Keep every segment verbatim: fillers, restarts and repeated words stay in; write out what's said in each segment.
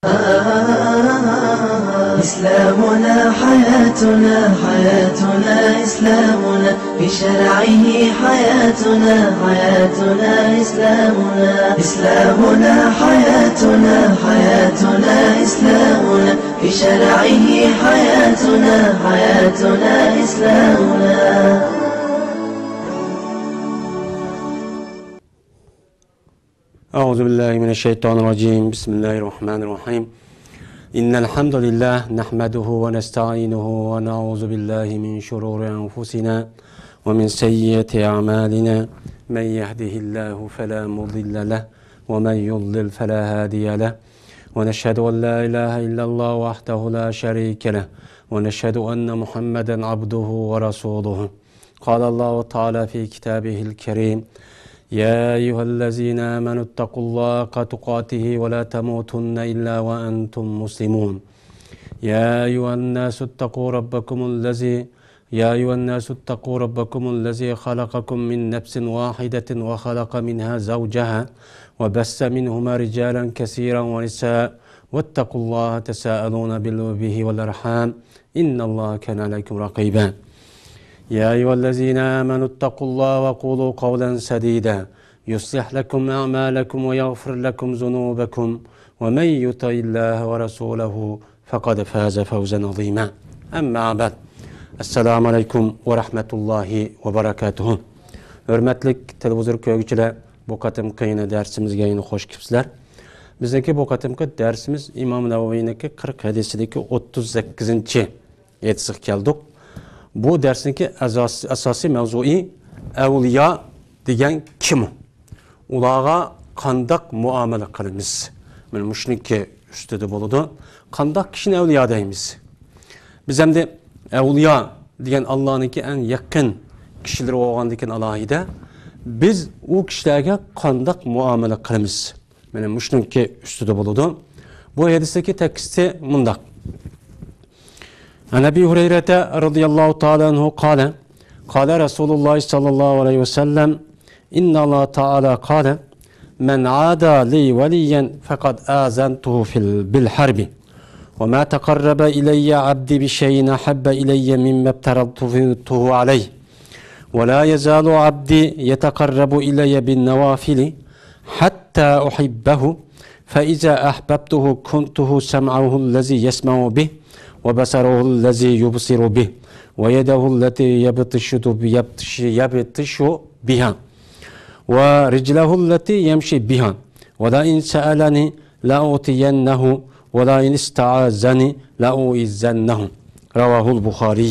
إسلامنا حياتنا حياتنا إسلامنا بشرعه حياتنا حياتنا إسلامنا إسلامنا حياتنا حياتنا إسلامنا بشرعه حياتنا حياتنا إسلامنا. أعوذ بالله من الشيطان الرجيم. بسم الله الرحمن الرحيم. إن الحمد لله نحمده ونستعينه ونعوذ بالله من شرور أنفسنا ومن سيئات أعمالنا. من يهده الله فلا مضل له ومن يضلل فلا هادي له. ونشهد أن لا إله إلا الله وحده لا شريك له ونشهد أن محمدا عبده ورسوله. قال الله تعالى في كتابه الكريم: يا أيها الذين آمنوا اتقوا الله حق تقاته ولا تموتن إلا وأنتم مسلمون. يا أيها الناس اتقوا ربكم الذي يا أيها الناس اتقوا ربكم الذي خلقكم من نفس واحدة وخلق منها زوجها وبث منهما رجالا كثيرا ونساء واتقوا الله تساءلون به والأرحام إن الله كان عليكم رقيبا. يا أيها الذين آمنوا اتقوا الله وقولوا قولا سديدا يصلح لكم أعمالكم ويغفر لكم ذنوبكم ومن يطع الله ورسوله فقد فاز فوزا عظيما. أما بعد. Assalamu alaikum ve rahmetullahi ve berekatuhu. Hürmetlik televizyon köygüçüler, bu katımkı yine dersimizge yine hoş kipsizler. Bizdeki bu katımkı dersimiz İmam Nevavi'ndeki kırk hadisideki otuz sekizinci yetişik geldik. Bu dersindeki asasi, asasi mevzui evliya degen kim? Ulağa kandak muamele kılımız. Yani müşriki üstüde buludu. Kandak kişinin evliya deyimiz. Biz hem de evliya degen Allah'ınki en yakın kişileri olğandiken alahide biz o kişilerge kandak muamele kılımız. Yani müşriki üstüde buludu. Bu hadisteki teksti mundak. An Ebi Hureyre'te radıyallahu ta'ala anhu kâle kâle Resulullah sallallahu aleyhi ve sellem inna Allah ta'ala kâle men âdâ li veliyen fekad âzentuhu fil bil harbi ve mâ tekarrebe ileyye abdi bi şeyin ahabbe ileyye mimme ebteradtuhu aleyh ve lâ yezâlu abdi yetekarrebu ileyye bin nevâfili hatta uhibbehu fe izâ ahbebtuhu kuntuhu sem'ahu lezî yesma'u bih وبصره الذي يبصر به ويده التي يبطش يبطش بها ورجله التي يمشي بها ولئن سألني لأعطينه ولئن استعاذني لأعيذنه. رواه البخاري.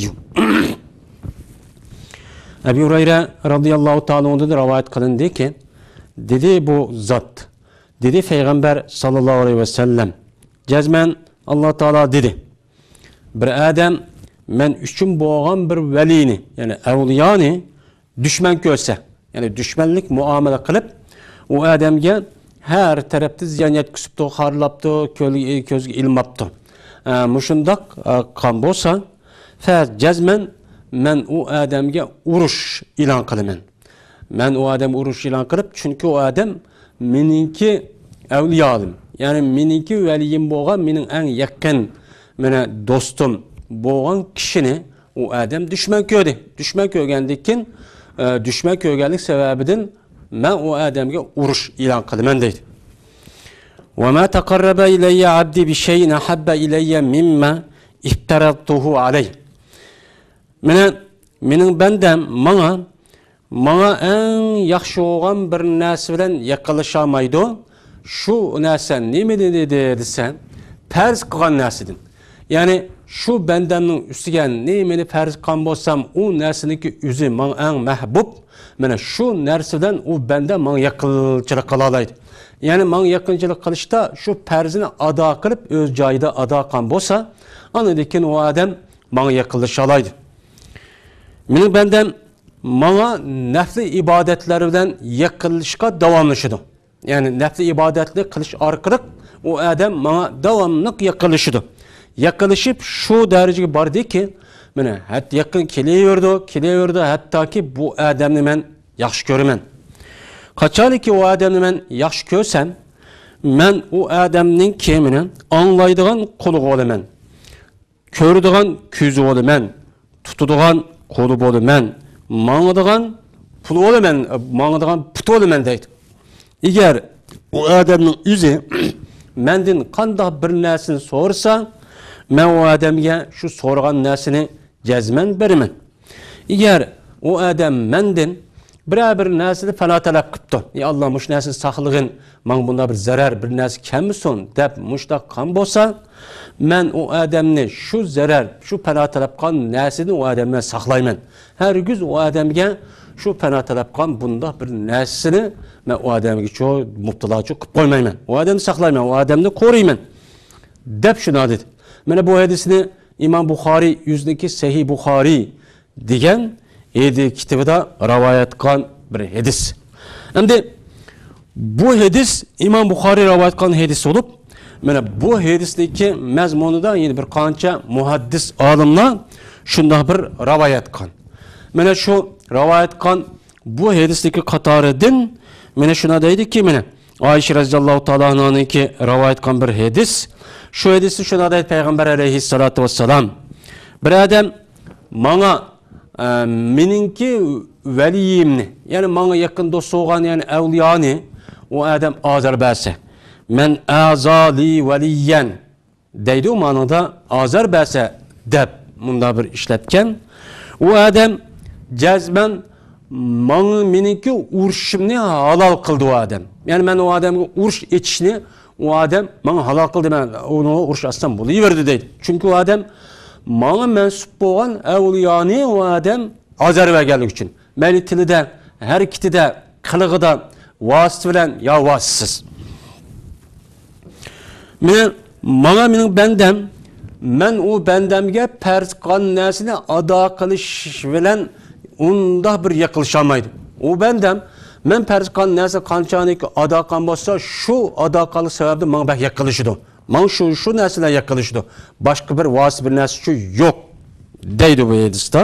Ebu Hureyre radıyallahu ta'ala ondan rivayet kılındı ki dedi bu zat dedi Peygamber sallallahu aleyhi ve sellem cezmen Allah Teala dedi bir adam men üçün boğan bir velini yani evliyani düşman görse yani düşmanlık muamele kılıp o adamga her tarafta ziyan yetkisipti, harlaptı, közge ilmaptı. E, muşundak e, kan bolsa fe cezmen men o adamga uruş ilan kılımen. Men o adam uruş ilan kılıp çünkü o adam meninki evliyalım. Yani meninki veliyim boğan menin en yakın mene dostum boğan kişini o adam düşman köydü. Düşman köygendikin e, düşman köygenlik sebebidin men o adamga uruş ilan kılımen deydi. Ve ma tekarrebe ileyye abdi bi şeyin ahabbe ileyye mimme ifteradtuhu aleyh. Mene menin bendem mana mana en yaxşı olan bir nasi bilen yaklaşamaydı. Şu nasen nemi dedi desen perz kılan nasidin. Yani şu bendemnin üstügen nemeni ferz kan bolsam o nersiniki üzü man en mehbub mene şu nersiden o bende man yakınçılık kılalaydı. Yani man yakınçılık kılışta şu perzini ada kılıp öz cayda ada kan bolsa anıdikin o adam man yakınlaşalaydı. Benim bendem mana nefli ibadetlerden yakınlaşka devamlaşıdı. Yani nefli ibadetli kılış arkalık o adam mana devamlık yakınlaşıdı. Yakınlaşıp şu dereceye vardı ki mene hat yakın keliyordu, keliyordu hatta ki bu adamni men yaxşı görmen. Kaçalı ki o adamni men yaxşı görsem men u odamning kemini anglaydigan qo'li bo'laman, ko'radigan ko'zi bo'laman, tutadigan qo'li bo'laman, mangadigan puli bo'laman, mangadigan puti bo'laman deydi. Agar u odamning o'zi mendan qanday bir narsani so'rasa, men u odamga shu so'ragan narsani jazman beraman. Agar u odam mendan biror bir narsani fana talab qilibdi, ey Alloh, mush narsani saqlag'in, men bunda bir zarar, bir narsa kammisin deb mushtaq qan bo'lsa, men u odamni shu zarar, shu fana talab qilgan narsani u odamdan saqlayman. Hargiz u odamga shu fana talab qilgan bunda bir narsani men u odamga shu mubtalochi qilib qo'ymayman. U odamni saqlayman, u odamni qo'riyman deb shuni dedi. Mana bu hadisni İmam Buxoriy yüzdeki Sahih Buxoriy degan edi kitobida rivoyat qilgan bir hadis. Endi bu hadis İmam Buxoriy rivoyat qilgan hadis bo'lib, mana bu hadisdagi mazmunida yana bir qancha muhaddis olimlar shunday bir rivoyat qilgan. Mana shu rivoyat qilgan bu hadisdagi qatoridan mana shuna deydiki, mana Ayşe radhiyallohu ta'ala anhaki rivoyat qilgan bir hadis. Şu hadisi şuna deydi Peygamber aleyhissalatu vesselam. Bir adam bana e, meninki veliyimni, yani bana yakın dost olgan yani evliyani, o adam azar berse. Men azali veliyen deydi, o manada azar berse deb bunda bir işletken. O adam cezben bana meninki uruşumni halal kıldı o adam. Yani ben o adamı uruş etişini o adam bana halal kıldı, ben onu uruş aslan buluverdi deydi. Çünkü o adam bana mensup olan evliyani o adam azar vergellik için. Meni tilide, hareketi de, kılığı da vasıt bilen ya vasıtsız. Men, bana benim bendem, men o bendemge pers qan nesini ada kılış bilen onda bir yakılışamaydı. O bendem, men pers qan nesi qançaniki ada qan bolsa, şu ada qalı sebebi bana bak yakılışıdı. Man şu şu nesine yakılışıdı. Başka bir vasıt bir nesi şu yok deydi bu hadiste.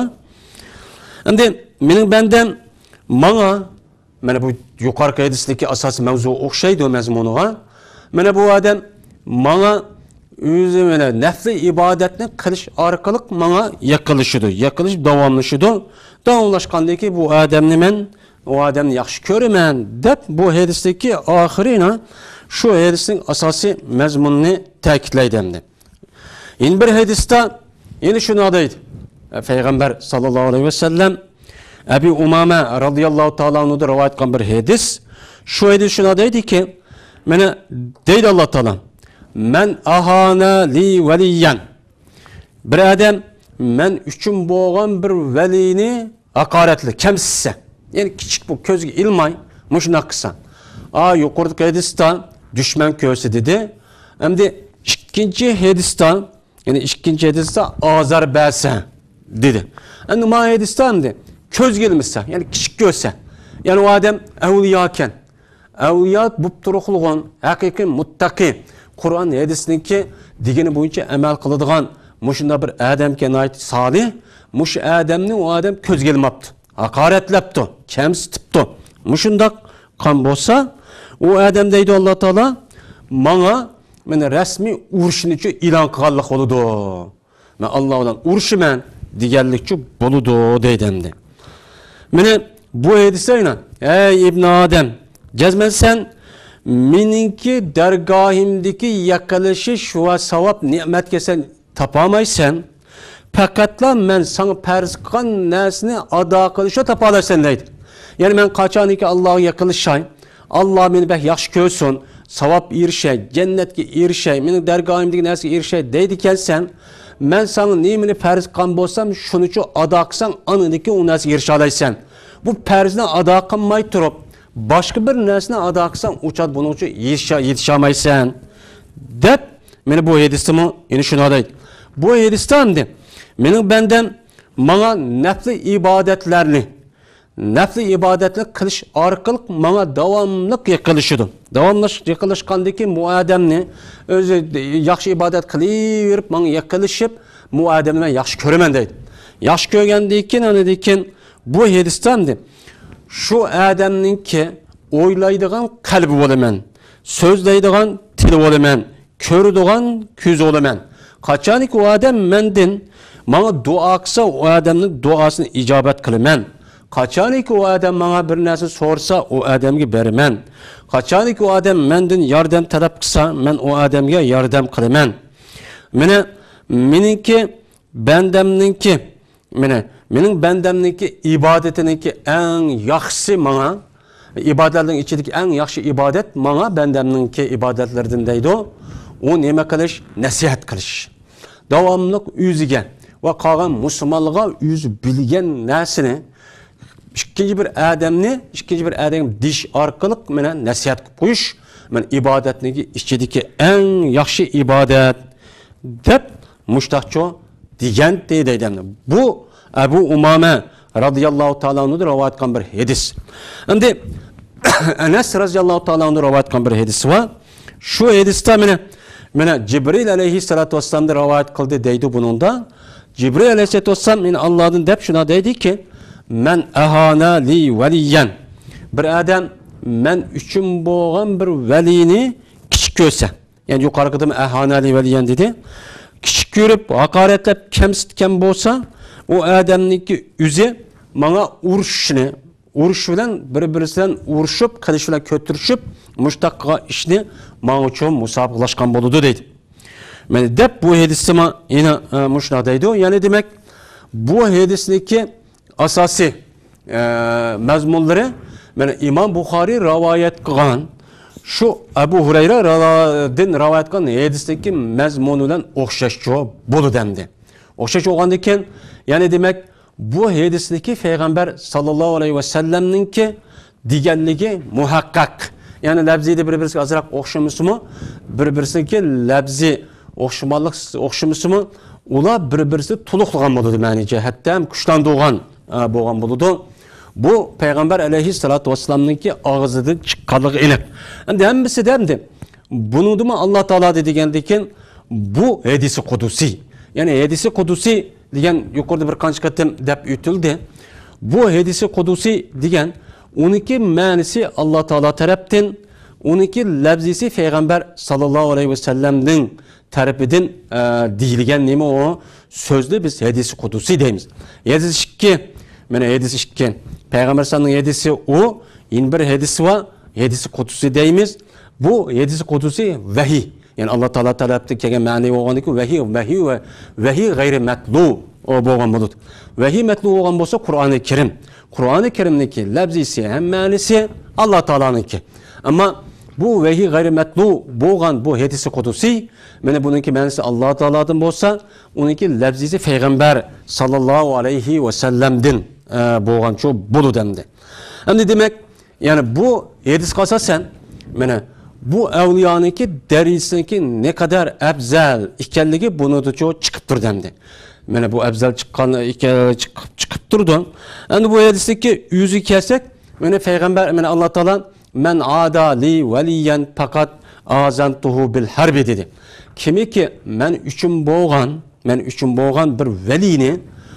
Endi mening bendem bana, mana bu yuqorqi hadisdagi asosiy mavzu o'xshaydi mazmuniga. Mana bu odam bana o'zi mana nafli ibodatni qilish orqali bana yaqilishidi, yaqilish davomlashidi. Davomlashgandan keyin bu odamni men o adamni yaxshi ko'raman deb bu hadisdagi oxirina shu hadisning asosiy mazmunini ta'kidlaydi endi. Endi bir hadisda yana shuni deydi. Payg'ambar sallallohu alayhi vasallam Abi Umama radhiyallohu ta'ala anhudan rivoyat qilgan bir hadis. Shu hadis shuni deydiki, mana deydi Alloh taolo, "Men ahana li valiyan." Bir adam men uchun bo'lgan bir valini haqoratli, kamsitsa, yani küçük bu közge ilmay, muşnak kısa. Aa yukarıdaki hadiste düşman köse dedi. Hem de ikinci hadiste, yani ikinci hadiste azar berse dedi. Yani ma hadiste hem de köz gelmişse, yani küçük görse. Yani o adam evliyaken, evliyat bu turuqluğun, hakiki muttaki, Kur'an hadisindeki digini boyunca emel kılıdığan, muşunda bir adamken ait salih, muş adamni o adam köz gelmaptı. Hakaretlepti, kemsitipti. Muşundaq qan bolsa, o adam deydi Allah Taala, bana meni resmi uruşunichi e'lon qilganlik bo'ladi. Men Alloh bilan urushiman deganlikchi bo'ladi deydi endi. Meni bu hadisayna, ey ibn Adam, jazman sen meninki dargohimdagi yaqilish va savob ne'matga sen topamaysan. Faqatla men sana farz qilgan narsani ado qilishni topa olasan deydi. Yani men qachoniki Allohga yaqinlashay, Alloh meni bak yaxshi ko'rsin, savob erishay, jannatga erishay, mening dargohimdagi narsaga erishay deydi ekansan, men sana nemani farz qilgan bo'lsam, shuni uchun ado qilsang, anidagi u narsaga erisha olaysan. Bu farzni ado qilmay turib, boshqa bir narsani ado qilsang, uchad buning uchun yetisha olmaysan deb meni bu hadisimi yana shuni deydi. Bu hadisda hamda mening bendem bana nafli ibadetlerini, nafli ibadetini qilish orqali bana davomli yiqilishidir. Davomli yiqilishgandaki bu odamni o'zi yaxshi ibodat qilaverib, bana yiqilishib, bu odamni men yaxshi ko'raman deydi. Yaxshi ko'rgandan keyin, anidan keyin bu hadisda hamda shu odamninki o'ylaydigan qalbi bo'laman, so'zlaydigan til bo'laman, ko'radigan ko'z bo'laman. Qachonki u odam mendan menga duo qilsa, u odamning duosini ijobat qilaman. Qachonki u odam menga bir narsa so'rasa, u odamga beraman. Qachonki u odam mendan yordam talab qilsa, men u odamga yordam qilaman. Meni meningki bandamninki, meni mening bandamninki ibodatiniki eng yaxshisi menga ibodatlarning ichidagi eng yaxshi ibodat menga bandamninki ibodatlardan deydi. U nima qilish? Nasihat qilish. Davomli o'ziga va qolgan musulmonlarga o'zi bilgan narsani ikkinchi bir odamni, ikkinchi bir odam dish orqali meni nasihat qilib qo'yish, men ibodatniki ichidagi eng yaxshi ibodat deb mushtaqcho degan deydi. Bu Abu Umama radhiyallohu ta'ala anhu rivoyat qilgan bir hadis. Endi Anas radhiyallohu ta'ala anhu rivoyat qilgan bir hadis va shu hadisda meni Mana Jibril alayhissalatu vassalam da rivoyat qildi deydi buningda. Jibril alayhissalatu vassalam men Allohdan deb shuna deydiki, "Men ahana li valiyan." Bir odam men uchun bo'lgan bir valini kichik ko'rsa, ya'ni yuqorida ahana li valiyan dedi. Kichik ko'rib, haqoratlab, kamsitgan bo'lsa, u odamniki o'zi menga urushni, urush bilan bir-biridan urushib, qilish bilan ko'tirishib, mushtaqqa ishni men uchun musobaqalashgan bo'ladi deydi. Men deb bu hadisni yana mushna deydi. Ya'ni demak, bu hadisniki asosiy mazmunlari mana Imom Buxoriy rivoyat qilgan shu Abu Hurayra radhiyallohu rivoyat qilgan hadisdagi mazmun bilan o'xshash bo'ladi endi. O'xshash bo'lgandan keyin, ya'ni demak, bu hadisdagi payg'ambar sallallohu alayhi vasallamninki deganligi muhaqqaq. Yani labziyde bir-birisiga azroq o'xshamasimi? Bir-birisiga labzi o'xshamoqlik o'xshamasimi? Ular bir-birisi to'liqlagan bo'ladi, ma'ni jihatda ham kuchlantirgan bo'lgan bo'ladi. Bu payg'ambar alayhissalatu vassalamninki og'zidan chiqqanligi aniq. Endi hammasi demdi. Buningdimi Alloh taolo degandan keyin bu hadisi qudusiy. Ya'ni hadisi qudusiy degan yuqorida bir qancha qatam deb o'tildi. Bu hadisi qudusiy degan uniki ma'nisi Alloh taolo tarafdan, uniki labzisi payg'ambar sallallohu alayhi vasallamning tarafidan deyilgan nima o so'zni biz hadisi qudusiy deymiz. Hadis ikki, mana hadis ikki. Payg'ambar sallallohu hadisi o, in bir hadisi va hadisi qudusiy deymiz. Bu hadisi qudusiy vahiy. Yani Alloh taolo tarafdan kelgan ma'ni bo'lganiki vahiy, vahiy va vahiy g'ayri matlu o bo'lgan bo'ladi. Vahiy matlu bo'lgan bo'lsa Qur'oni Karim. Qur'oni Karimniki labzisi ham ma'nisi Alloh taoloninki. Ammo bu vahiy g'ayri matlu bo'lgan bu hadisi qudusiy, mana buningki ma'nisi Alloh taolodan bo'lsa, uniki labzisi payg'ambar sallallohu alayhi vasallamdan bo'lgan shu bo'ladi endi. Endi demak, ya'ni bu hadisga asosan mana bu avliyoniki darisiniki ne kadar afzal ekanligi bunida chiqib turdi endi. Mana bu afzal chiqqan chiqib chiqib turdi. Endi bu hadisdagi yuzi kelsak, mana payg'ambar mana Alloh taolo men adali valiyan faqat azantuhu bil harbi dedi. Kimiki men uchun bo'lgan, men uchun bo'lgan bir valini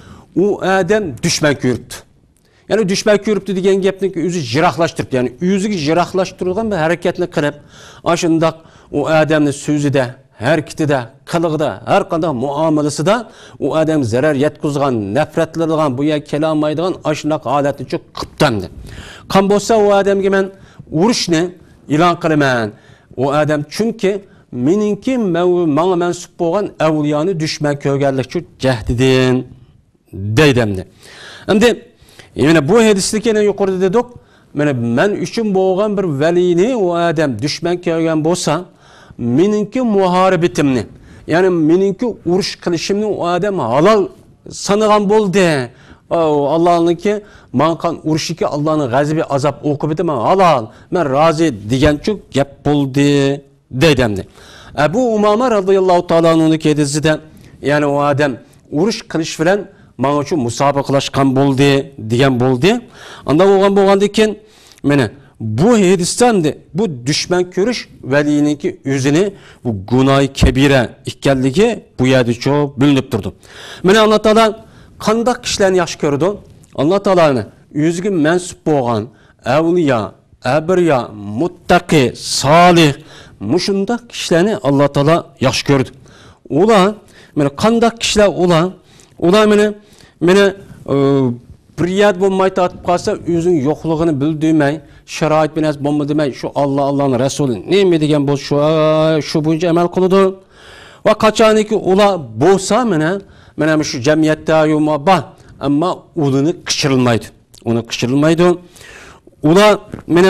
u odam dushman ko'ribdi. Yani düşman ko'ribdi degan gapni o'zi jiroqlashtirib, ya'ni o'ziga jiroqlashtirgan bir harakatni qilib, ashundaq u odamning so'zida, harakatida, qilig'ida, har qanday muomalasida u odam zarar yetkazgan, nafratlanadigan, bu yer kelolmaydigan ashundaq holatni cho'q qilibdi. Qan bo'lsa u odamga men urushni e'lon qilaman. U odam chunki meningki menga mansub bo'lgan avliyoni dushman ko'rganlik uchun jahdidan deydimdi. Endi yani bu hadisdeki ne yukarıda dedik, yani men üçün bo'lgan bir valini o adam düşman ko'rgan bo'lsa, meninki muharibetimni, yani meninki urush qilishimni o adam halal sanagan bo'ldi. Allah'ınki manqan uruşiki Allah'ın g'azabi azab o'qibdi, men halal, men rozi degan çok gap bo'ldi deydimdi. Abu Umama radhiyallohu ta'ala anhu'nun hadisida, yani o adam urush qilish bilan mana shu musobaqalashgan bo'ldi degan bo'ldi. Unda bo'lgan bo'lgandan keyin mana bu hadisdan bu dushman ko'rish valininki o'zini bu gunoy kabira ekanligi bu yerda cho'q bilinib turdi. Mana Alloh taolo qanday kishilarni yaxshi ko'rdi? Alloh taoloni o'ziga mansub bo'lgan avliyo, abriya, muttaqi, solih mushundaq kishilarni Alloh taolo yaxshi ko'rdi. Ular mana qanday kishilar ular? Ular meni meni priyat bo'lmay tatib qolsa, o'zining yo'qligini bildirmay, sharoit bilan bo'lma demay, shu Alloh Allohning rasuli nima degan bo'lsa, shu shu bo'yicha amal qiladi. Va qachoniki ular bo'lsa, mana mana shu jamiyatda yoma bor, ammo uni qichirilmaydi. Uni qichirilmaydi. Ular mana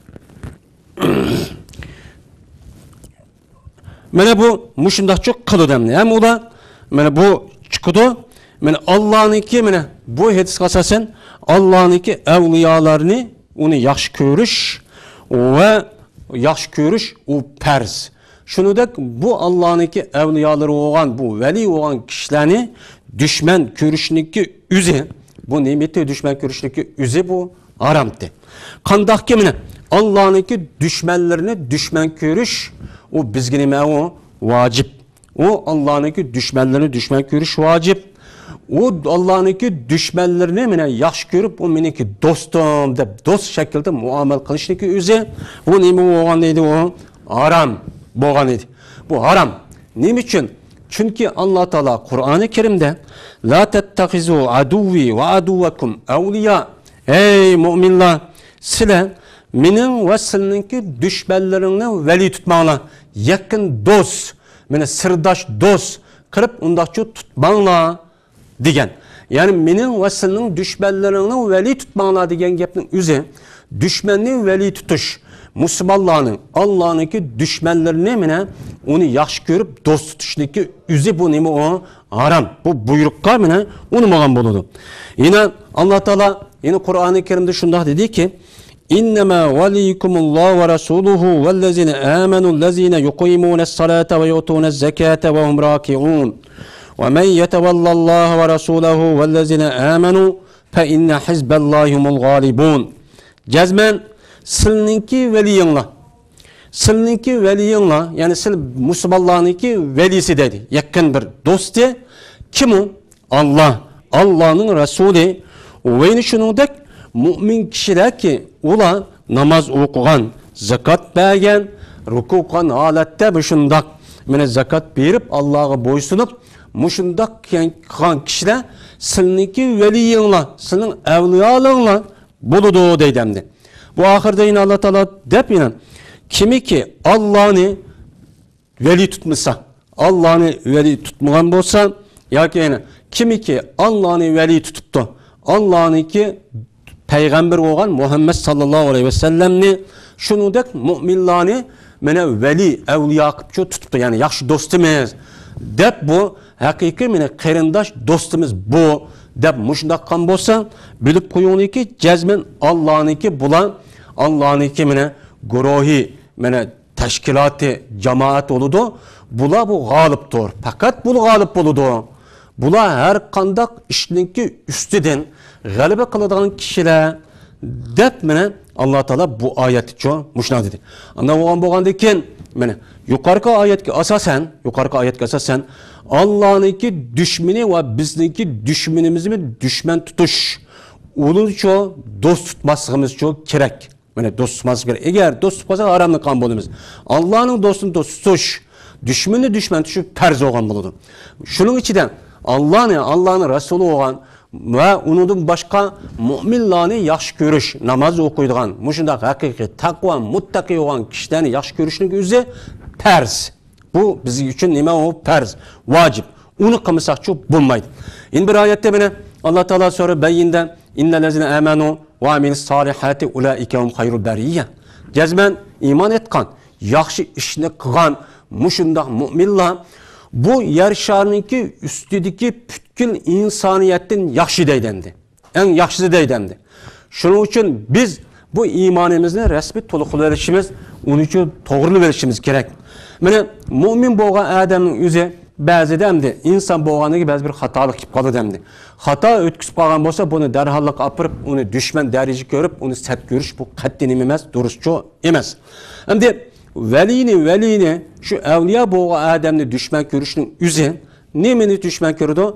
mana bu mushundaqcha qiladi. Ham ular mana bu chiqdi. Mana Allohniki mana bu hadisga asosan Allohniki avliyolarni uni yaxshi ko'rish va yaxshi ko'rish u farz. Shuningdek bu Allohniki avliyolari bo'lgan, bu vali bo'lgan kishilarni dushman ko'rishniki o'zi, bu ne'matni dushman ko'rishniki o'zi bu haromdi. Qandaqki mana Allohniki dushmanlarini dushman ko'rish u bizga nima u vojib. U Allohniki dushmanlarini dushman ko'rish vojib. U Allohniki dushmanlarini meni yaxshi ko'rib, u meniki do'stim deb do'st shaklda muomala qilishniki o'zi bu nima bo'lgan edi, u harom bo'lgan edi. Bu harom. Nima uchun? Chunki Alloh taolo Qur'oni Karimda la tattaxizu aduvi va aduvakum awliya. Ey mu'minlar, sizlar mening va sizlarningki dushmanlaringni vali tutmanglar, yaqin do'st, meni sirdosh do'st qilib undaqcha tutmanglar degan. Ya'ni mening va sizning dushmanlaringni vali tutmanglar degan gapning o'zi dushmanni vali tutish, musulmonlarning Allohniki dushmanlarini meni uni yaxshi ko'rib do'st tutishniki o'zi bu nima u harom. Bu buyruqqa meni unmagan bo'ladi. Yana Alloh taolo yana Qur'oni Karimda shunday dediki: "İnnema valiyikumulloh va rasuluhu vallazina amanu allazina yuqimunas-salata va yutunas-zakata va hum raki'un. Ve men yetevallallâhu ve rasûlehu vellezine âmenû fe inne hizbellâhi humul gâlibûn." Cezmen silninki veliyinla. Silninki veliyinla, yani sil Müslümanlarınki velisi dedi. Yakın bir dostu. Kim o? Allah. Allah'ın Resulü. Ve şunundaki mümin kişiler ki ula namaz okugan, zakat bergen, ruku kılan halette bu şundak. Mene zakat verip Allah'a boysunup muşundak kılan kişiler silninki veliyinla, silnin evliyalığınla buludu deydemdi. Bu ahirde yine Allah Teala dep yine kimi ki Allah'ını veli tutmuşsa, Allah'ını veli tutmayan olsa, ya ki yine kimi ki Allah'ını veli tutuptu, Allah'ını ki peygamber olan Muhammed sallallahu aleyhi ve sellemni şunudek müminlerini mene veli evliya kıpçı tutuptu, yani yaxşı dostumuz dep bu hakiki mene kerindaş dostumuz bu dep muşundak kan bolsa bilip koyun ki cezmen Allah'ını ki bulan Allah'ınki mene guruhi mene teşkilatı cemaat oludu. Bula bu galiptir. Fakat bu galip oludu. Bula her kandak işninki üstüden galibe kılıdığın kişiler dep mene Allah Teala bu ayeti ço muşna dedi. Anda olan boğandayken mene yukarıki ayetki asasen yukarıki ayetki asasen Allah'ınki düşmeni ve bizninki düşmenimizi mi düşman tutuş. Onun ço dost tutmasımız çok gerek. Yani dost tutması gerek. Eğer dost tutmasa haramlı kan bulunuz. Allah'ın dostunu dost tutuş, düşmanı düşman tutuşu terzi olan bulunur. Şunun içinden Allah'ın Allah'ın Resulü olan ve onun başka müminlerini yaxşı görüş, namaz okuyduğun, muşunda hakiki, takva, muttaki olan kişilerini yaxşı görüşünün özü terz. Bu bizim için nime o terz, vacip. Onu kımısak çok bulmaydı. Yine bir ayette bana Allah Teala sonra beyinden innellezine amenu ve amilis salihati ulaike hum hayrul beriyye. Cezmen iman etkan, yaxşı işini kılan, muşunda müminler bu yer şarınki üstüdeki pütkül insaniyetin yaxşı deydendi. En yaxşısı deydendi. Şunun için biz bu imanımızın resmi toluqlu verişimiz, onun için doğrulu verişimiz gerek. Mene mümin boğan adamın yüzü bazı demdi, insan boğanı gibi bazı bir hatalık kip kalı demdi. Hata ötküsüp kalgan bolsa bunu derhallık apırıp, onu düşman derece görüp, onu set görüş, bu katdinim emez, duruşçu emez. Hem de velini, velini, şu evliya boğan adamını düşman görüşünün yüzü, ne meni düşman gördü?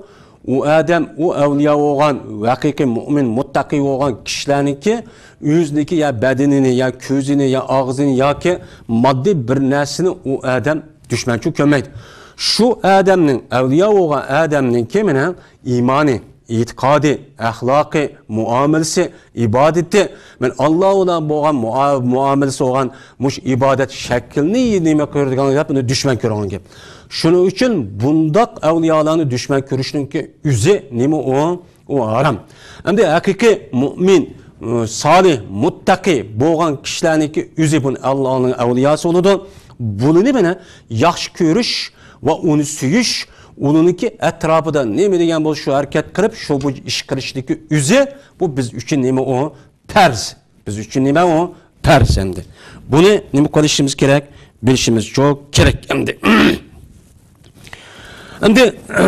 u adam, u avliyo bo'lgan, haqiqiy mu'min, muttaqi bo'lgan kishilarniki o'ziniki ya badanini, ya ko'zini, ya og'zini yoki moddiy bir narsani u adam dushmanchi ko'rmaydi. Shu odamning, avliyo bo'lgan odamningki mana iymoni, e'tiqodi, axloqi, muomalasi, ibodati, men Alloh bilan bo'lgan muomalasi bo'lgan mush ibodat shaklini nima ko'radigan gap, uni dushman ko'rgan gap. Shuning uchun bundoq avliyolarni dushman ko'rishninki o'zi nima u? U harom. Endi haqiqiy mu'min, solih, muttaqi bo'lgan kishilarniki o'zi bu Allohning avliyosi bo'ladi. Buni mana yaxshi ko'rish va uni suyish, uningki atrofida nima degan bo'lsa shu harakat qilib, shu bu ish qilishligi o'zi bu biz uchun nima u? Farz. Biz uchun nima u? Farz endi. Buni nima qilishimiz kerak? Bilishimiz çok kerak endi. Endi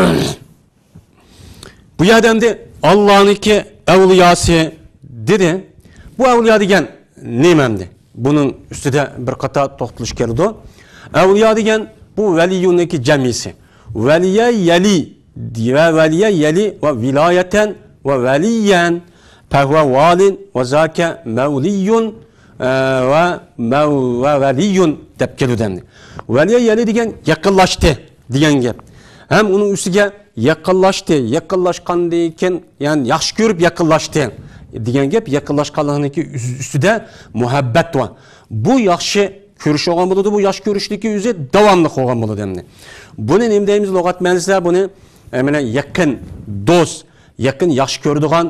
bu yerda endi Allohniki avliyosi dedi. Bu avliyo degan nima endi? Buning ustida bir qator to'xtalish kerak. Avliyo degan bu valiyuniki jamisi. Valiya yali ve valiya yali ve vilayeten ve valiyen fehve valin ve zâke mevliyun ve veliyun deb keludi. Valiya yali degan yaqinlashdi degan gap. Hem onun üstüge yaqinlashdi, yaqinlashqandan keyin, yani yaxshi ko'rib yaqinlashdi degan gap, yaqinlashqanligi ustida muhabbat var. Bu yaxshi ko'rish olgan bo'ladi, bu yaxshi ko'rishligi o'zi davomli qolgan bo'ladi endi. Buni nima deymiz lug'at ma'nosida? Buni mana yaqin, do'st, yaqin yaxshi ko'radigan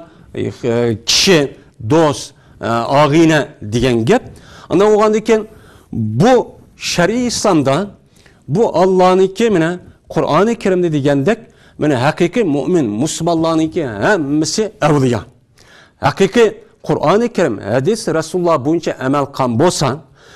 kishi, do'st, og'ina degan gap. Ana o'g'andan keyin bu shar'iy islomda bu Allohniki mana Qur'oni Karimda degandek, mana haqiqiy mu'min, musulmonlarniki hammasi avliyo. Haqiqiy Qur'oni Karim, hadis Rasululloh bo'yicha amal qilgan bo'lsa,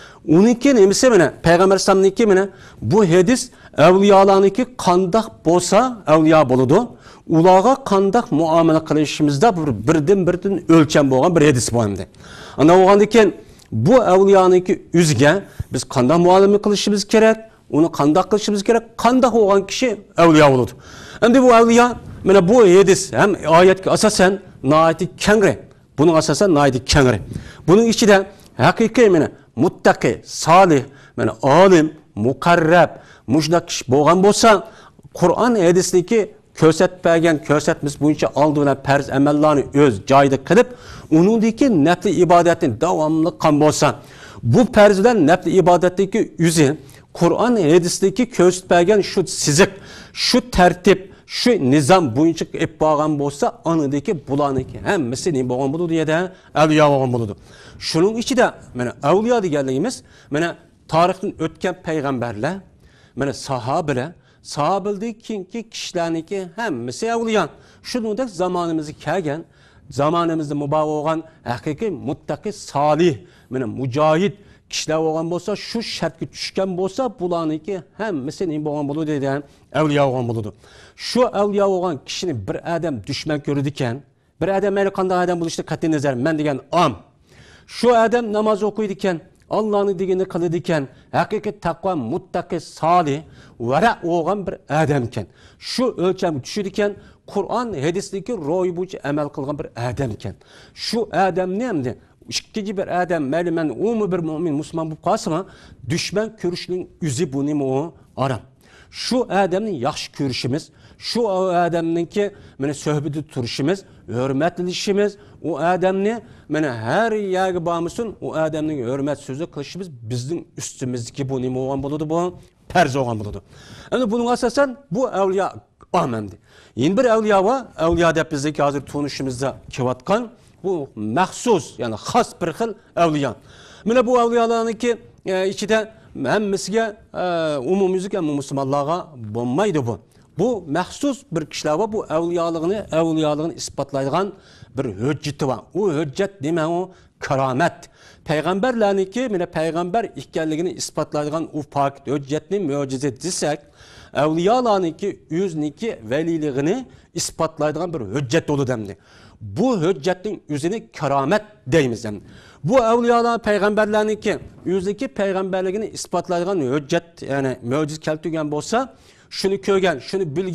uniki nimasi mana Payg'ambar sallallohu mana bu hadis avliyolarniki qandoq bo'lsa avliyo bo'ladi. Ularga qandoq muomala qilishimizda birdan birdan o'lcham bo'lgan bir hadis bor endi. Ana o'g'andan keyin bu avliyoniki o'ziga biz qandoq muomala qilishimiz kerak? Uni qandoq qilishimiz kerak? Qandoq bo'lgan kishi avliyo bo'ladi. Endi bu avliyo mana bu hadis ham oyatga asosan nihoyat kengri. Buning asosan nihoyat kengri. Buning ichida haqiqiy mana muttaqi, solih, mana olim, muqarrab, mushdaq kishi bo'lgan bo'lsa, Qur'on hadisniki ko'rsatmagan ko'rsatmas bo'yicha oldi bilan farz amallarni o'z joyida qilib, uningdagi nafli ibodatni davomli qilgan bo'lsa, bu farz bilan nafli ibodatdagi o'zi Qur'on hadisdagi ko'rsatmagan shu siziq, shu tartib, shu nizam bo'yicha qilib bo'lgan bo'lsa, onidagi bularniki hammasi nima bo'lgan bo'ladi deydi, avliyo bo'lgan bo'ladi. Shuning ichida mana avliyo deganligimiz mana tarixdan o'tgan payg'ambarlar, mana sahobalar, sahobalardan keyingi kishilarniki hammasi avliyo. Shuningdek zamonimizga kelgan, zamonimizda muborak bo'lgan haqiqiy muttaqi, solih, mana mujohid kishilar bo'lgan bo'lsa, shu shartga tushgan bo'lsa, bularniki hammasi nima bo'lgan bo'ladi deydi, avliyo bo'lgan bo'ladi. Shu avliyo bo'lgan kishini bir odam dushman ko'rdi ekan, bir odam mayli qanday odam bo'lishda qat'iy nazar, men degan am. Shu odam namoz o'qiydi ekan, Allohning deganini qiladi ekan, haqiqiy taqvo, muttaqi, solih, vara bo'lgan bir odam ekan. Shu o'lchamga tushdi ekan, Qur'on hadisdagi ro'y bo'yicha amal qilgan bir odam ekan. Shu odamni hamda ikkinchi bir odam, mayli men umum bir mu'min, musulmon bo'lib qolsa, dushman ko'rishning o'zi bu nima u? Harom. Shu odamni yaxshi ko'rishimiz, shu odamningki mana suhbatda turishimiz, hurmatlashimiz, u odamni mana har yerga bormasin, u odamning hurmat so'zi qilishimiz bizning ustimizdagi bu nima bo'lgan bo'ladi, bu farz bo'lgan bo'ladi. Endi buning asosan bu avliyo amandi. Yana bir avliyo va avliyo deb bizdagi hozir tunishimizda kelayotgan bu maxsus, ya'ni xos bir xil avliyo. Mana bu avliyolarniki ichida hammasiga umumiylik ham musulmonlarga bo'lmaydi bu. Bu maxsus bir kishilar va bu avliyoligini, avliyoligini isbotlaydigan bir hujjati var. U hujjat nima u? Karomat. Payg'ambarlarniki, mana payg'ambar ekanligini isbotlaydigan u pok hujjatni mo'jiza desak, avliyolarniki o'zniki valiligini isbotlaydigan bir hujjat bo'ladi endi. Bu hujjatning o'zini karomat deymiz endi. Bu avliyolar payg'ambarlarniki o'zniki payg'ambarligini isbotlaydigan hujjat, ya'ni mo'jiza keltirgan bo'lsa, shuni ko'rgan, shuni bilgan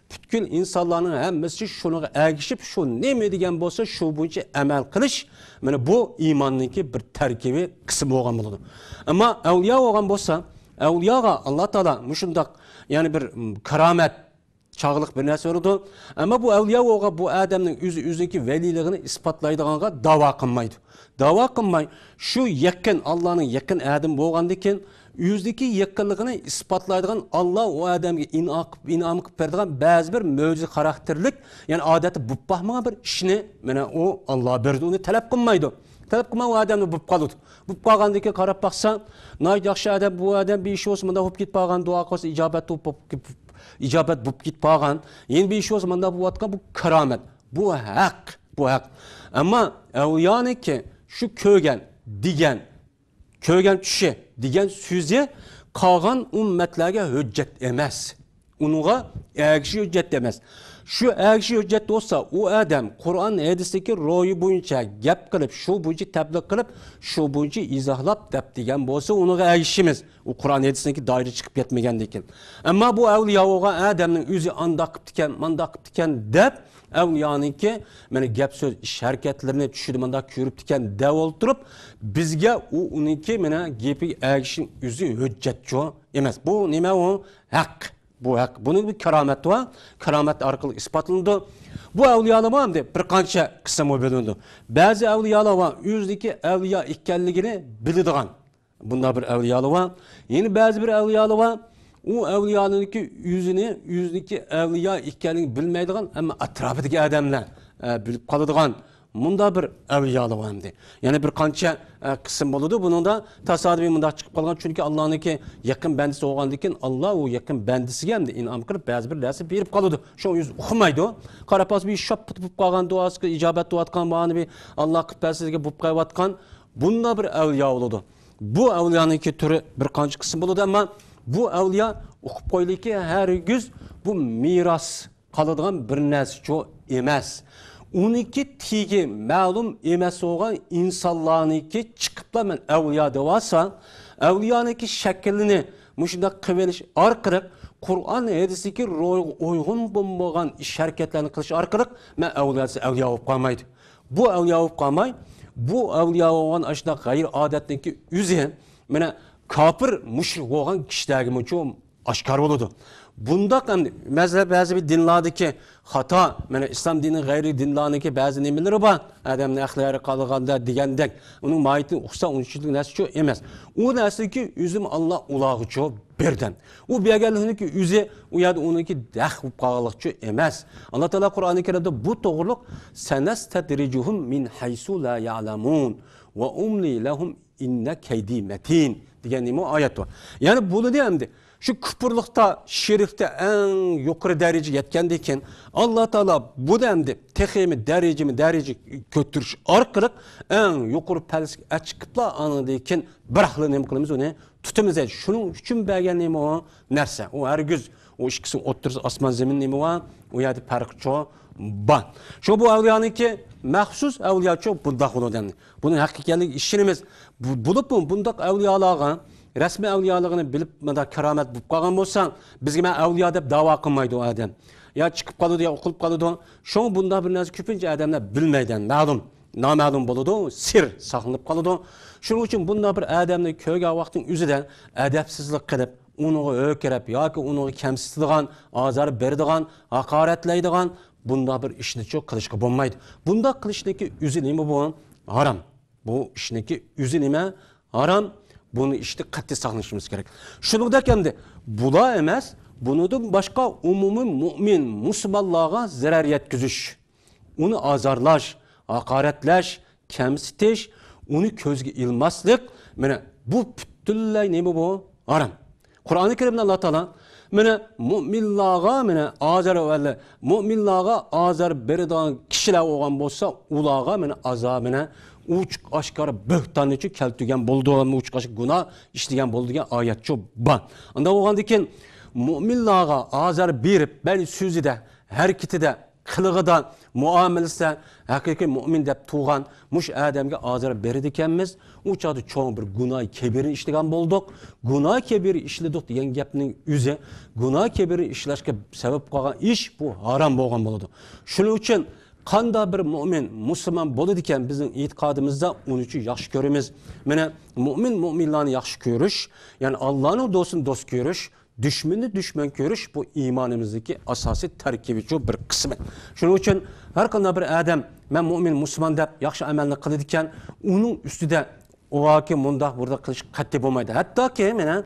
butkul insonlarning hammasi shuniga ergishib, shu nima degan bo'lsa, shu bo'yicha amal qilish, mana bu iymonning bir tarkibi qismi bo'lgan bo'ladi. Ammo avliyo bo'lgan bo'lsa, avliyoga Alloh taolo mushundoq, ya'ni bir karomat chog'liq bir narsa berdi. Ammo bu avliyo bo'lgan bu odamning o'zi o'ziniki valiligini isbotlaydiganga da'vo qilmaydi. Da'vo qilmay, shu yaqin Allohning yaqin adam bo'lgandikin o'zidagi yaqinligini isbotlaydigan Alloh u odamga inom inom qilib beradigan ba'zi bir mo'jiza xarakterlik, ya'ni odatda bu baxmagan bir ishni mana u Alloh berdi, uni talab qilmaydi. Talab qilmay u odamni bo'lib qoladi. Bo'lib qolgandan keyin qarab baqsa, "Nay yaxshi odam, bu odam besh ish bo'lsa, bunda bo'lib ketib qolgan, duo qilsa ijobat bo'lib ijobat bo'lib ketib qolgan. Endi besh ish bo'lsa, bunda bo'layotgan bu karomat. Bu haq, bu haq. Ammo avliyoniki shu ko'rgan, degan, ko'rgan tushi degan so'zi qolgan ummatlarga hujjat emas. Uningga ergishi hujjat emas. Shu ergishi hujjat bo'lsa, u odam Qur'on hadisdagi ro'yi bo'yicha gap qilib, shu bo'yicha tabliq qilib, shu bo'yicha izohlab deb degan bo'lsa, uningga ergishimiz. U Qur'on hadisdagi doira chiqib ketmagandan keyin. Ammo bu avliyo bo'lgan odamning o'zi andoq qilib ekan, mandoq qilib ekan deb avliyoniki mana gap so'z ish harakatlarini tushirib manda ko'rib ekan deb o'ltirib, bizga u uniki mana gapi ergishing o'zi hujjatchi emas. Bu nima u? Haq. Bu haq. Buning bir karomati va karomat orqali isbotlandi. Bu avliyolar hamda bir qancha qism bo'lindi. Ba'zi avliyolar va o'zidagi avliyo ekanligini biladigan. Bunda bir avliyolar va yeni ba'zi bir avliyolar va u avliyolarniki yüzünü, yüzdeki avliyo ekanligini bilmaydigan, ammo atrofidagi odamlar bilib qoladigan bunda bir avliyolar var hamda. Ya'ni bir qancha qism bo'ladi. Buningda tasodifiy bunda chiqib qolgan, chunki Allohniki yaqin bandisi bo'lgandan keyin Alloh u yaqin bandisiga hamda inom qilib ba'zi bir narsa berib qoladi. Shu o'zi uqmaydi. Qarapaz bir shop bo'lib qolgan, duosiga ijobat qilayotgan, bani bir Alloh qilpasiga bo'lib qo'yayotgan, bunda bir avliyo bo'ladi. Bu avliyoniki turi bir qancha qism bo'ladi, ammo bu avliyo o'qib qo'yiliki har güz bu miros qoladigan bir narsa emas. Uniki tigi ma'lum emas bo'lgan insonlarniki chiqibla men avliyo desa, avliyoniki shaklini mushunda qilish orqali Qur'on hadisiga uyg'un bo'lmagan ish harakatlarni qilish orqali men avliyosi avliyo bo'lib qolmaydi. Bu avliyo bo'lib qolmay, bu avliyo bo'lgan ashna g'ayr odatniki o'zi mana kafir mushrik bo'lgan kishilarga uchun oshkor bo'ladi. Bunda ham mazhab ba'zi bir dinlardagi xato, mana islom dini g'ayri dinlarniki ba'zi nimalari bor. Odamning axloqi qolganda degandek, uning moyitini o'qsa unchalik narsa emas. U narsaki o'zim Alloh ularga berdi. U berganlikniki o'zi u yerda uniki dax bo'lib qolganlikchi emas. Alloh taolo Qur'oni Karimda bu to'g'riliq sanastadrijuhum min haysu la ya'lamun va umli lahum inna kaydi matin degan nima oyat bor. Ya'ni bo'ladi hamda şu küpürlükte, şirkte en yukarı derece yetkendiği için Allah Teala bu demde tekimi derecemi derece götürüş arkalık en yukarı pelsk açıkla anladığın bıraklı ne kılımız o ne tutumuz edin. Şunun için belgen ne o nerse o her güz o işkisi oturursa asman zemin ne o o yerde fark çoğu ban. Şu bu avliyanın ki mahsus avliya çok bunda kulu demdi. Bunun hakikatli işimiz bulup bu bunda avliyalığa resmi avliyalığını bilip mada keramet bulip qalgan bolsan, bizge men avliya deb da'vo qilmaydi o adam. Ya chiqib qoladi ya o'qilib qoladi. Şu bunda bir narsa ko'pincha odamlar bilmaydan, ma'lum, noma'lum bo'ladi, sir saqlanib qoladi. Shuning uchun bunda bir odamni ko'rgan vaqtning o'zidan adabsizlik qilib, uni o'kirib yoki uni kamsitadigan, azar beradigan, haqoratlaydigan bunda bir ishni cho'q qilishga bo'lmaydi. Bunda qilishniki o'zi nima bu? Haram. Bu ishniki o'zi nima? Haram. Bunu işte qat'iy saqlanishimiz kerak. Shuningdek hamda bular emas, bundan boshqa umumiy mu'min musulmonlarga zarar yetkazish, uni azarlash, haqoratlash, kamsitish, uni ko'zga ilmaslik, mana bu butunlay nima bu? Haram. Qur'oni Karimda Alloh taolo mana mu'minlarga mana azar va mu'minlarga azar beradigan kishilar bo'lgan bo'lsa, ularga mana azobini uç aşkar böhtanı için keltügen buldu ama uç aşk günah işleyen buldu diye ayet çok ban. Anda o anda ki müminlara azar bir ben sözü de hareketi de qilığida, muomalasi haqiqiy mu'min deb tug'an mush odamga hozir berdi ekanmiz. U chog'da cho'ng bir gunoh kebiri ishlagan bo'ldik. Gunoh kebiri ishladik degan gapning o'zi gunoh kebiri ishlashga sabab qolgan ish bu harom bo'lgan bo'ladi. Shuning uchun qanda bir mu'min, musulmon bo'ladi ekan bizning e'tiqodimizda uni uchun yaxshi ko'ramiz. Mana mu'min mu'minlarni yaxshi ko'rish, ya'ni Allohning do'stini do'st ko'rish, düşmanı düşman ko'rish bu iymonimizdagi asosiy tarkibiy bir qismi. Shuning uchun har qanday bir odam men mu'min musulmon deb yaxshi amalni qiladi ekan, uning ustida uaki mundaq burada qilish qat'iy bo'lmaydi. Hattoki mena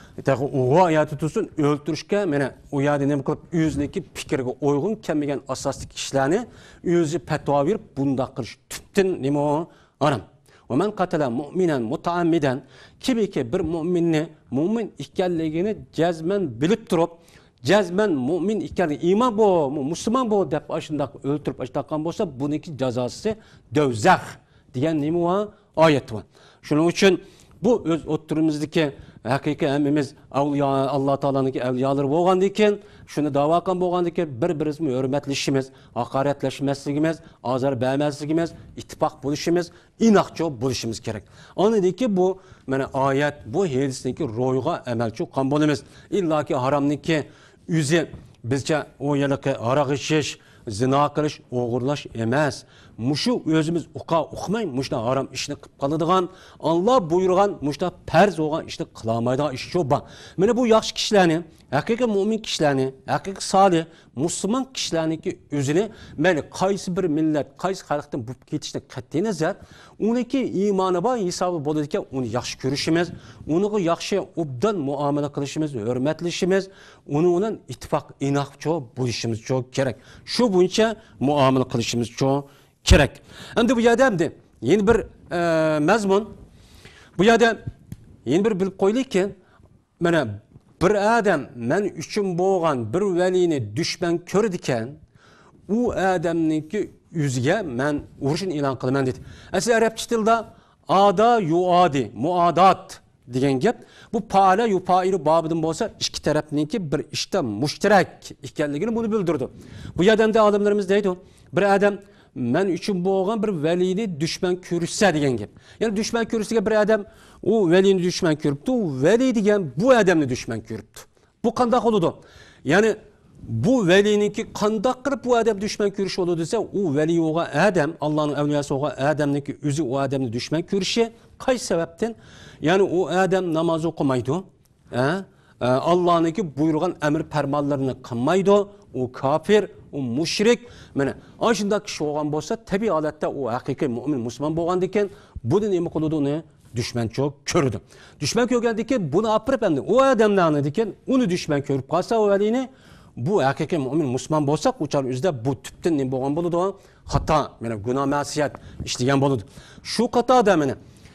u hayatı tutsun öldürüşke mena u yerda nima qilib o'ziniki fikriga uyg'un kelmagan asosiy ishlarni o'zi fatvo berib bundaq qilish tubdan nima harom. ومن قتل مؤمنا متعمدا kimiki bir mu'minni mu'min ekanligini jazman bilib turib jazman mu'min ekanligi iymon bu musulmon bu deb ashundaq o'ltirib ashtaqan bo'lsa buniki jazosi dovzax degan nima oyat bor. Shuning uchun bu o'z o'tirimizdagi haqiqiy hammamiz avliyo Alloh taoloning avliyolari bo'lgandan keyin shuni da'vo qilgan bo'lgandan keyin bir-birimizni hurmatlashimiz, haqoratlashmasligimiz, ozor bermasligimiz, ittifoq bo'lishimiz, inoqchi bo'lishimiz kerak. Onidiki bu mana oyat bu hadisniki ro'yga amalchi qon bo'lamiz. Illoki haromniki o'zi bizcha o yerga aroq ichish, zina qilish, o'g'irlash emas. Mushu o'zimiz uqa uqmay, mushda harom ishni qilib qoladigan, Alloh buyurgan, mushda farz bo'lgan ishni qilmaydigan ish shu bor. Mana bu yaxshi kishilarni, haqiqiy mu'min kishilarni, haqiqiy solih musulmon kishilarniki o'zini mayli qaysi bir millat, qaysi xalqdan bo'lib ketishdan qat'iy nazar, uniki iymoni bor hisobi bo'ladi ekan, uni yaxshi ko'rishimiz, uniga yaxshi obdan muomala qilishimiz, hurmatlashimiz, uni bilan ittifoq inoqchi bo'lishimiz kerak. Shu bo'yicha muomala qilishimiz kerak. Endi bu yerda endi yeni bir e, mazmun. Bu yerda yeni bir bilib qo'yaylikki, mana bir odam men uchun bo'lgan bir valini dushman ko'rdi ekan, u odamningki o'ziga men urushni e'lon qilaman dedi. Asli arabcha tilda ada yuadi, muadat degan gap. Bu faala yufaili bobidan bo'lsa, ikki tarafningki bir ishda mushtarak ekanligini buni bildirdi. Bu yerda ham olimlarimiz deydi, bir odam men uchun bo'lgan bir valini dushman ko'rsa degan gap. Ya'ni dushman ko'rishga bir odam u valini dushman ko'ribdi, u vali degan bu odamni dushman ko'ribdi. Bu qanday bo'ladi? Ya'ni bu valiniki qanday qilib bu odam dushman ko'rish bo'ladi desa, u vali o'g'a odam, Allohning avliyosi o'g'a odamniki o'zi u odamni dushman ko'rishi qaysi sababdan? Ya'ni u odam namoz o'qimaydi, ha? Allohniki buyurgan amr farmonlarini qilmaydi, u kafir, u mushrik. Mana ana shunday kishi bo'lgan bo'lsa, tabiiy holatda u haqiqiy mu'min musulmon bo'lgandan keyin buni nima qiladi, uni dushmanchi ko'rdi. Dushman ko'rgandan keyin buni apirib endi u odamlarni degan uni dushman ko'rib qolsa, u valini bu haqiqiy mu'min musulmon bo'lsa, ular o'zida bu tubdan nima bo'lgan bo'ladi? Xato, mana gunoh ma'siyat ishlagan bo'ladi. Shu xatoda mana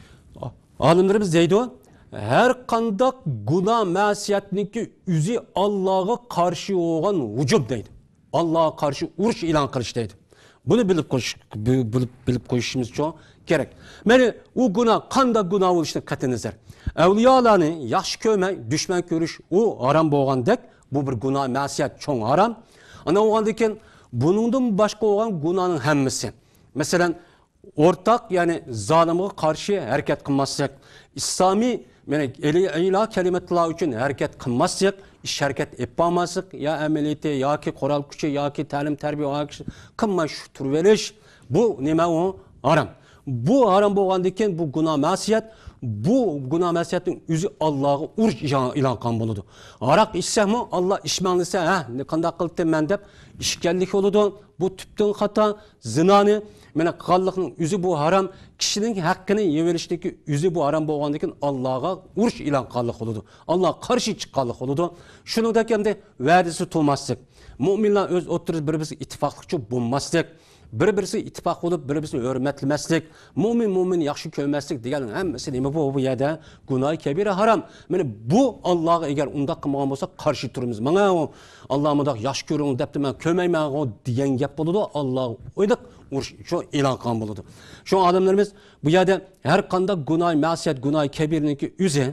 olimlarimiz deydi, her qanday gunoh ma'siyatniki o'zi Allohga qarshi bo'lgan hujum deydi. Allohga qarshi urush e'lon qilish deydi. Buni bilib qo'yish bilib bilib qo'yishimiz kerak. Mana u gunoh qanday gunoh bo'lishdan qat'iy nazar. Avliyolarni yaxshi ko'rmay, dushman ko'rish u harom bo'lgandek, bu bir gunoh ma'siyat cho'ng harom. Ana o'g'andan keyin buningdan boshqa bo'lgan gunohning hammasi. Masalan, o'rtaq, ya'ni zolimga qarshi harakat qilmaslik, islomiy mana ila kalimatlar uchun harakat qilmaslik, ish harakat etmaslik, ya amaliyati yoki qurol kuchi yoki ta'lim tarbiya qilmay shu tur verish, bu nima u harom. Bu harom bo'lgandan keyin bu gunoh ma'siyat, bu gunoh ma'siyatning o'zi Allohga urush e'lon qilgan bo'ladi. Aroq ichsami, Alloh ishmanlisa, ha, qanday qildim men deb ishkanlik bo'ladi. Bu tubdan xato, zinoni mana qilganlikning o'zi bu harom, kishining haqqini yeverishdagi o'zi bu harom bo'lgandan keyin Allohga urush e'lon qilganlik bo'ladi. Alloh qarshi chiqqanlik bo'ladi. Shuningdek ham va'dasi to'maslik. Mu'minlar o'z o'tirib bir-birisiga ittifoqchi bo'lmaslik, bir-birisi ittifoq bo'lib, bir-birini hurmatlamaslik, mu'min mu'min yaxshi ko'rmaslik degan hammasi nima bu bu yerda gunoh kabira harom. Mana bu Allohga agar undaq qilmagan bo'lsa qarshi turamiz. Mana Alloh mundaq yaxshi ko'ring debdi, men ko'rmayman degan gap bo'ladi. Alloh o'ydiq urush shu e'lon qilgan bo'ladi. Shu odamlarimiz bu yerda har qanday gunoh, ma'siyat, gunoh kabirniki o'zi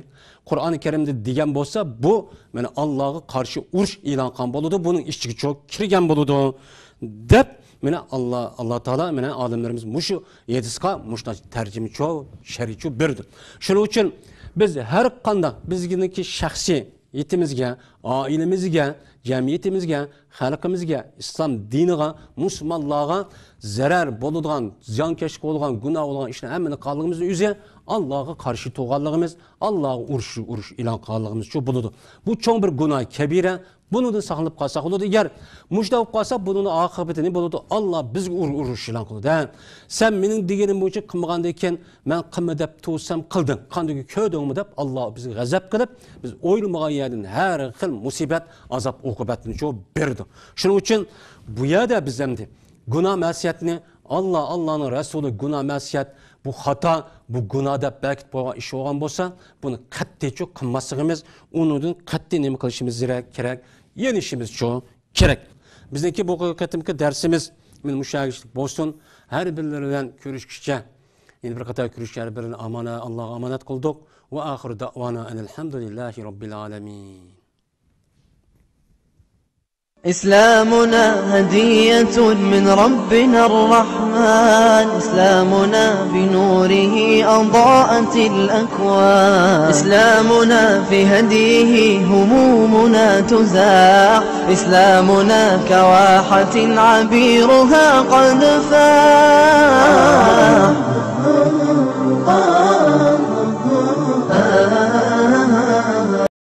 Qur'oni Karimda degan bo'lsa, bu mana Allohga qarshi urush e'lon qilgan bo'ladi, buning ichiga cho'k kirgan bo'ladi deb mana Alloh Alloh taolo mana olimlarimiz mushu yedisqa mushta tarjima cho sharichu berdi. Shuning uchun biz har qanday bizgniki shaxsiy yetimizga, oilamizga, jamiyatimizga, xalqimizga, islom diniga, musulmonlarga zarar bo'ladigan, ziyonkashlik bo'lgan, gunoh bo'lgan ishlarni hammani qilganligimizni o'zi Allohga qarshi turganligimiz, Allohga urush urush e'lon qilganligimiz shu bo'ladi. Bu cho'ng bir gunoh kabira. Bundan saqlanib qolsak bo'ladi. Agar mushta bo'lib qolsa, buning oqibati ne bo'ladi? Alloh bizga urush e'lon qildi. Sen mening deganim bo'yicha qilmagandan keyin men qilma deb to'sam qildim. Qanday ko'rdingmi deb Alloh bizga g'azab qilib, biz o'ylamagan yerdan har xil musibat, azob oqibatini shu berdi. Shuning uchun bu yerda biz ham gunoh ma'siyatni Alloh Allohning rasuli gunoh ma'siyat bu xato, bu gunoh deb belki bo'lgan ish bo'lgan bo'lsa, buni qat'iy qilmasligimiz, undan qat'iy nima qilishimiz kerak, yenishimiz uchun kerak. Bizniki bu qatimki darsimiz men mushagishlik bo'lsin, har birlari bilan ko'rishguncha, endi bir qator ko'rishlar birini amana Allohga omonat qildik. Va oxir da'vona alhamdulillahi robbil alamin. إسلامنا هدية من ربنا الرحمن، إسلامنا بنوره أضاءت الأكوان، إسلامنا في هديه همومنا تزاح، إسلامنا كواحة عبيرها قد فاح.